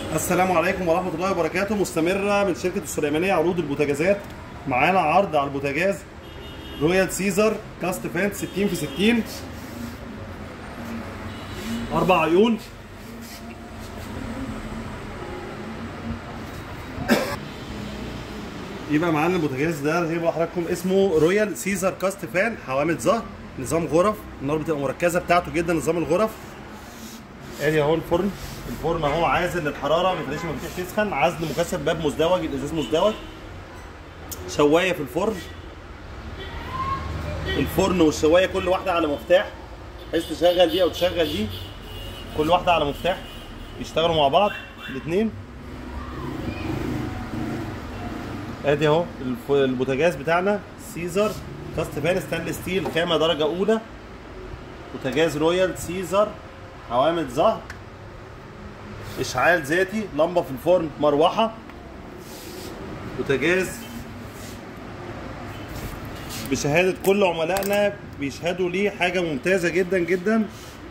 السلام عليكم ورحمة الله وبركاته. مستمرة من شركة السليمانية عروض البوتاجازات. معانا عرض على البوتاجاز رويال سيزر كاست فان 60 في 60 4 عيون. يبقى معانا البوتاجاز ده هيبقى حضراتكم اسمه رويال سيزر كاست فان، حوامل ظهر، نظام غرف، النار بتبقى مركزة بتاعته جدا، نظام الغرف. ادي اهو الفرن اهو عازل للحراره، ما يخليش المفاتيح تسخن، عزل مكثف، باب مزدوج، الازاز مزدوج، شوايه في الفرن والشوايه كل واحده على مفتاح، بحيث تشغل دي او تشغل دي، كل واحده على مفتاح يشتغلوا مع بعض الاثنين. ادي اهو البوتاجاز بتاعنا سيزر كاست فان ستانلس ستيل، خامه درجه اولى، بوتاجاز رويال سيزر، عوامل ظهر، اشعال ذاتي، لمبه في الفرن، مروحه. بوتاجاز بشهاده كل عملائنا، بيشهدوا ليه حاجه ممتازه جدا جدا،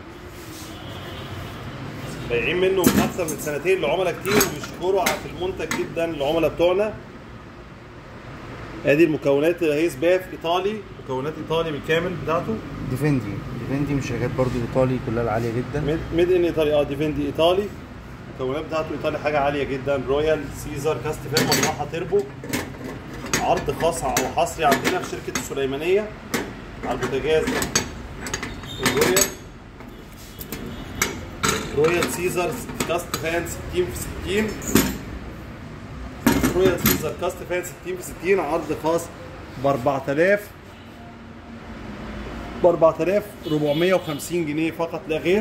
بايعين منه من اكثر من سنتين لعملاء كتير، وبيشكروا في المنتج جدا العملاء بتوعنا. ادي المكونات، هيس باف ايطالي، مكونات ايطالي بالكامل بتاعته. ديفندي من شركات برضو ايطالي كلها العاليه جدا، ميد ان ايطالي. ديفندي ايطالي، المكونات بتاعته ايطالي، حاجه عاليه جدا. رويال سيزر كاست فان مروحه تربو، عرض خاص او حصري عندنا في شركه السليمانيه على البوتاجاز رويال سيزر كاست فان 60 في 60 رويال سيزر كاست فان 60 في 60 عرض خاص ب 4450 جنيه فقط لا غير.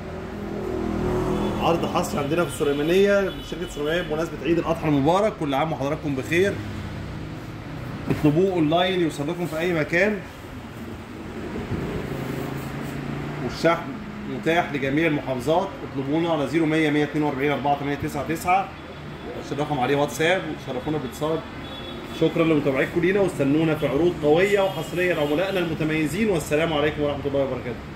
عرض حصري عندنا في السليمانيه، شركه السليمانيه بمناسبه عيد الاضحى المبارك. كل عام وحضراتكم بخير. اطلبوه اونلاين يوصل لكم في اي مكان، والشحن متاح لجميع المحافظات. اطلبونا على 0100 142 4899، الرقم عليه واتساب، وشرفونا باتصال. شكرا لمتابعتكم لينا، واستنونا في عروض قويه وحصريه لعملائنا المتميزين، والسلام عليكم ورحمه الله وبركاته.